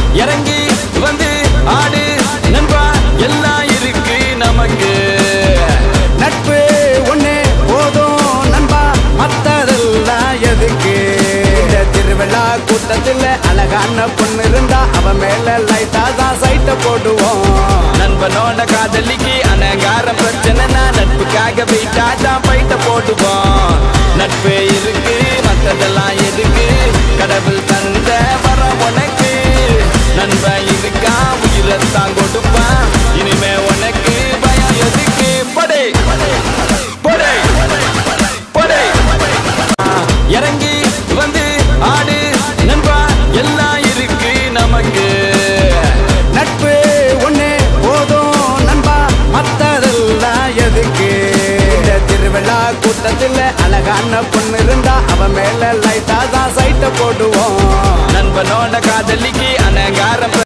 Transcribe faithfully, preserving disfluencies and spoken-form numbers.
இறங்கி வந்து ஆடு நண்பா எல்லாம் இருக்கு நமக்கு நட்பு ஒண்ணே போதும் நண்பா மத்ததெல்லாம் எதுக்கு இந்த திருவிழா கூட்டத்தில் அழகான பொண்ணு இருந்தா அவ மேல லைட்டா தான் சைட்ட போடுவோம் நண்பனோட காதலிக்கு அனகார பிரச்சனைனா நட்புக்காக வெயிட்டா தான் பைட்ட போடுவோம் நட்பு இருக்கு மத்ததெல்லாம் எதுக்கு கடவுள் தந்த வர உனக்கு நண்பன் இருக்கா உயிரத்தான் கொடுப்பான் இனிமே உனக்கு பயம் எதுக்கு படை படை படை இறங்கி வந்து ஆடு நண்பா எல்லாம் இருக்கு நமக்கு நட்பு ஒண்ணே போதும் நண்பா மத்ததெல்லாம் எதுக்கு இந்த திருவிழா கூட்டத்தில் அழகான பொண்ணு இருந்தா அவ மேல லைட்டா தான் சைட்ட போடுவோம் நண்பனோட காதலிக்கு அனகாரம்